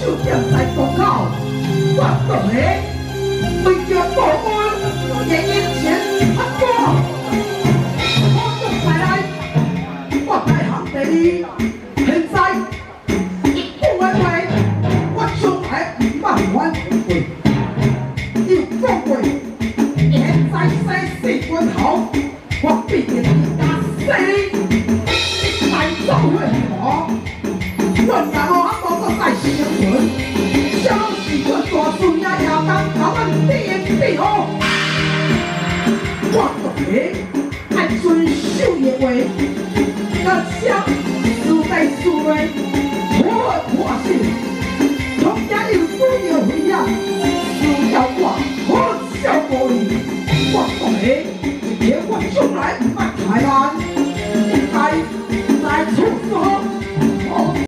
就点在公口，我懂的，为着保安，也应前很多。我动起来，我大行第二，现在不为为，我从来唔慢慢会。又讲过，现在生死关头，我必定要打死你，来做会我。阮家无阿无搁再生存，啥拢是阮大孙仔也当甲阮变变好。我当然爱遵守伊话，甲啥事代事内，我破事，从家有需要危险，需要我好笑无义。我当然一个我从来毋捌台湾。